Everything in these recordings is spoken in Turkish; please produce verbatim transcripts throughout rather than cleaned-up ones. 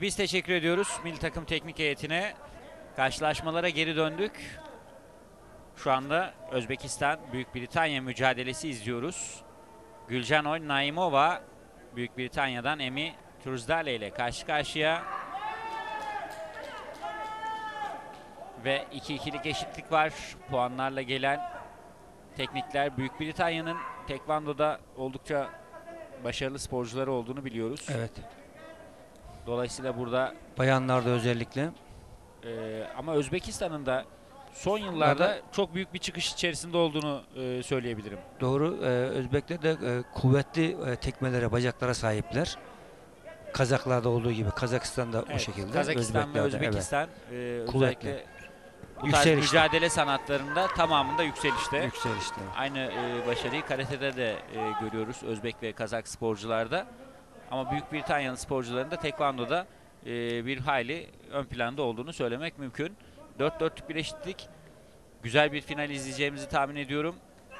Peki biz teşekkür ediyoruz milli takım teknik heyetine. Karşılaşmalara geri döndük. Şu anda Özbekistan Büyük Britanya mücadelesi izliyoruz. Gülcanoy Naimova Büyük Britanya'dan Emi Truzdale ile karşı karşıya. Ve iki ikilik eşitlik var. Puanlarla gelen teknikler. Büyük Britanya'nın tekvandoda oldukça başarılı sporcuları olduğunu biliyoruz. Evet. Dolayısıyla burada bayanlarda özellikle. E, ama Özbekistan'ın da son yıllarda Burada çok büyük bir çıkış içerisinde olduğunu e, söyleyebilirim. Doğru. Ee, Özbekler de e, kuvvetli e, tekmelere, bacaklara sahipler. Kazaklarda olduğu gibi. Kazakistan'da Evet, o şekilde. Kazakistan ve Özbeklerde, Özbekistan evet. e, Kuvvetli. özellikle bu tarz Yükselişte. mücadele sanatlarında tamamında yükselişte. Yükselişte. Aynı e, başarıyı karatede de e, görüyoruz Özbek ve Kazak sporcularda. Ama Büyük Britanya'nın sporcularında tekvandoda e, bir hayli ön planda olduğunu söylemek mümkün. dört dörtlük bir eşitlik. Güzel bir final izleyeceğimizi tahmin ediyorum.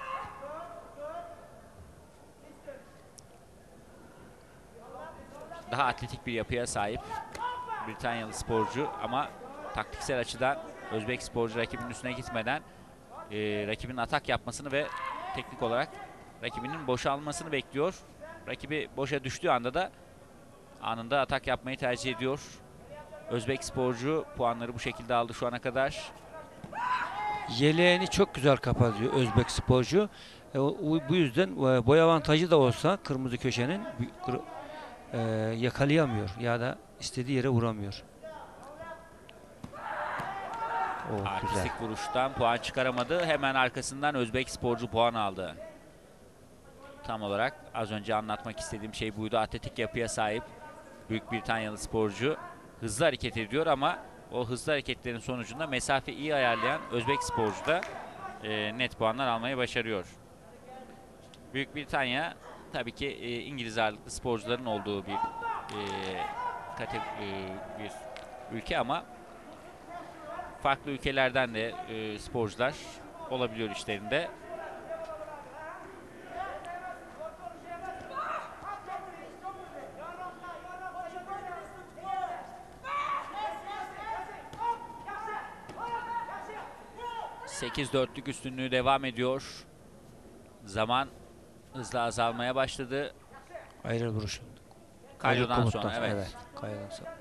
Daha atletik bir yapıya sahip Britanyalı sporcu ama taktiksel açıdan Özbek sporcu rakibinin üstüne gitmeden e, rakibinin atak yapmasını ve teknik olarak rakibinin boşalmasını bekliyor. Rakibi boşa düştüğü anda da anında atak yapmayı tercih ediyor. Özbek sporcu puanları bu şekilde aldı şu ana kadar. Yeleğini çok güzel kapatıyor Özbek sporcu. E, o, bu yüzden e, boy avantajı da olsa kırmızı köşenin e, yakalayamıyor ya da istediği yere vuramıyor. Oh, Artistik güzel. vuruştan puan çıkaramadı. Hemen arkasından Özbek sporcu puan aldı. Tam olarak az önce anlatmak istediğim şey buydu. Atletik yapıya sahip Büyük Britanyalı sporcu hızlı hareket ediyor ama o hızlı hareketlerin sonucunda mesafe iyi ayarlayan Özbek sporcu da e, net puanlar almayı başarıyor. Büyük Britanya tabii ki e, İngiliz ağırlıklı sporcuların olduğu bir e, kate, e, bir ülke ama farklı ülkelerden de e, sporcular olabiliyor işlerinde. sekiz dörtlük üstünlüğü devam ediyor. Zaman hızla azalmaya başladı. Ayrı vuruş. Kaydo'dan sonra evet. evet. Kaydo'dan sonra.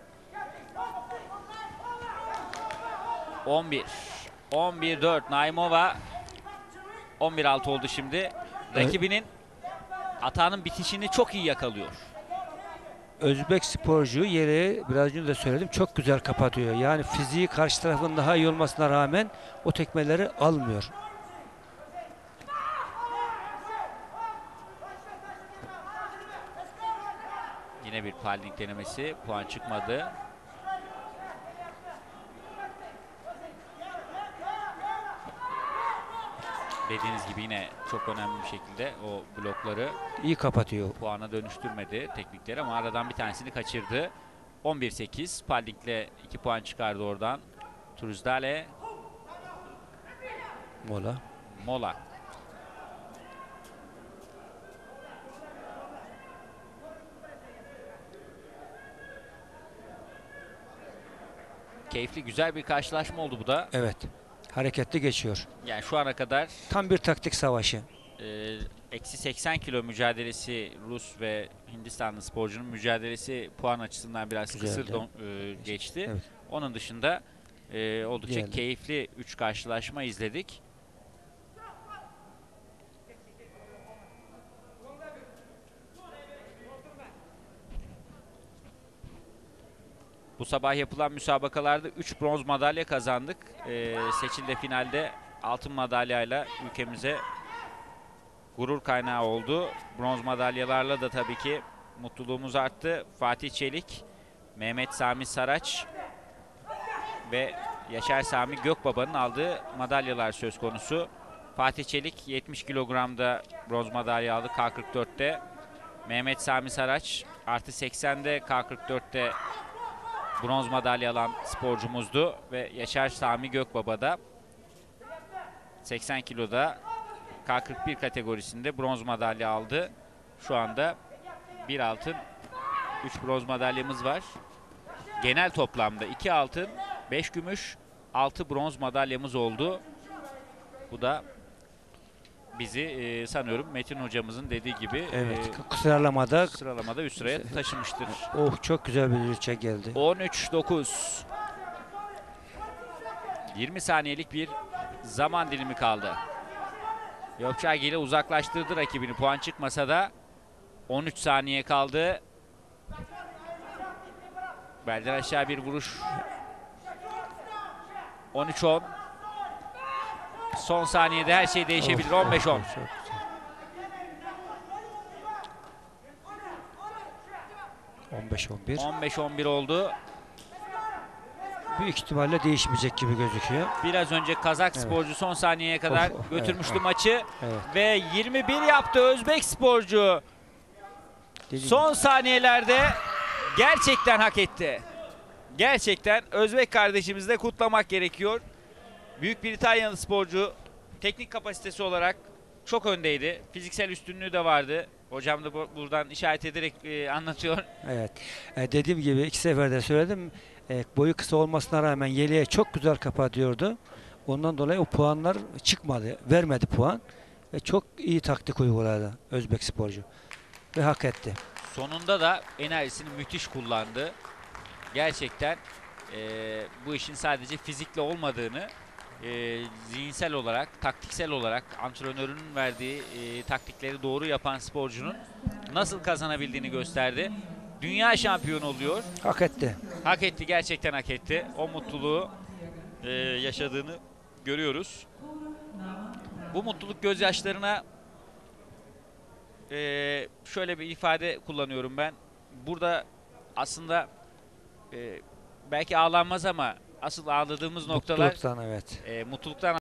on bir. on bir dört Naimova. on bir altı oldu şimdi. Rakibinin atağının bitişini çok iyi yakalıyor. Özbek sporcu yere biraz önce de söyledim çok güzel kapatıyor. Yani fiziği karşı tarafın daha iyi olmasına rağmen o tekmeleri almıyor. Yine bir Palding denemesi. Puan çıkmadı. Dediğiniz gibi yine çok önemli bir şekilde o blokları iyi kapatıyor. Puana dönüştürmedi teknikleri ama aradan bir tanesini kaçırdı. on bir sekiz. Palding'le iki puan çıkardı oradan. Truzdale. Mola. Mola. Keyifli, güzel bir karşılaşma oldu bu da. Evet. Hareketli geçiyor. Yani şu ana kadar tam bir taktik savaşı. e, eksi seksen kilo mücadelesi Rus ve Hindistanlı sporcunun mücadelesi puan açısından biraz Güzeldi. kısır don, e, geçti. Evet. Onun dışında e, oldukça Diyelim. keyifli üç karşılaşma izledik. Bu sabah yapılan müsabakalarda üç bronz madalya kazandık. Ee, Seçil'de finalde altın madalyayla ülkemize gurur kaynağı oldu. Bronz madalyalarla da tabii ki mutluluğumuz arttı. Fatih Çelik, Mehmet Sami Saraç ve Yaşar Sami Gökbaba'nın aldığı madalyalar söz konusu. Fatih Çelik yetmiş kilogramda bronz madalya aldı K kırk dörtte. Mehmet Sami Saraç artı seksende K kırk dörtte bronz madalya alan sporcumuzdu ve Yaşar Sami Gökbaba da seksen kiloda K kırk bir kategorisinde bronz madalya aldı. Şu anda bir altın, üç bronz madalyamız var. genel toplamda iki altın, beş gümüş, altı bronz madalyamız oldu. Bu da bizi e, sanıyorum Metin hocamızın dediği gibi Evet. e, Sıralamada sıralamada üst sıraya taşımıştır. oh çok güzel bir rüçe geldi. on üç dokuz. yirmi saniyelik bir zaman dilimi kaldı. Gökçeagili uzaklaştırdı rakibini. Puan çıkmasa da on üç saniye kaldı. Belden aşağı bir vuruş. on üç on. Son saniyede her şey değişebilir. on beş on. Çok güzel. on beş on bir. on beş on bir oldu. Büyük ihtimalle değişmeyecek gibi gözüküyor. Biraz önce Kazak Evet. sporcu son saniyeye kadar Of, of, götürmüştü evet, maçı. Evet. Ve yirmi bir yaptı Özbek sporcu. Dediğim Son saniyelerde gerçekten hak etti. Gerçekten Özbek kardeşimizi de kutlamak gerekiyor. Büyük Britanyalı sporcu teknik kapasitesi olarak çok öndeydi. Fiziksel üstünlüğü de vardı. Hocam da bu- buradan işaret ederek e, anlatıyor. Evet. E, dediğim gibi iki seferde söyledim. E, boyu kısa olmasına rağmen yeleğe çok güzel kapatıyordu. Ondan dolayı o puanlar çıkmadı. Vermedi puan. Ve çok iyi taktik uyguladı Özbek sporcu. Ve hak etti. Sonunda da enerjisini müthiş kullandı. Gerçekten e, bu işin sadece fizikle olmadığını e, zihinsel olarak, taktiksel olarak antrenörünün verdiği e, taktikleri doğru yapan sporcunun nasıl kazanabildiğini gösterdi. Dünya şampiyonu oluyor. Hak etti. Hak etti, gerçekten hak etti. O mutluluğu e, yaşadığını görüyoruz. Bu mutluluk gözyaşlarına e, şöyle bir ifade kullanıyorum ben. Burada aslında e, belki ağlanmaz ama asıl ağladığımız noktalar Mutluluktan evet. e, mutluluktan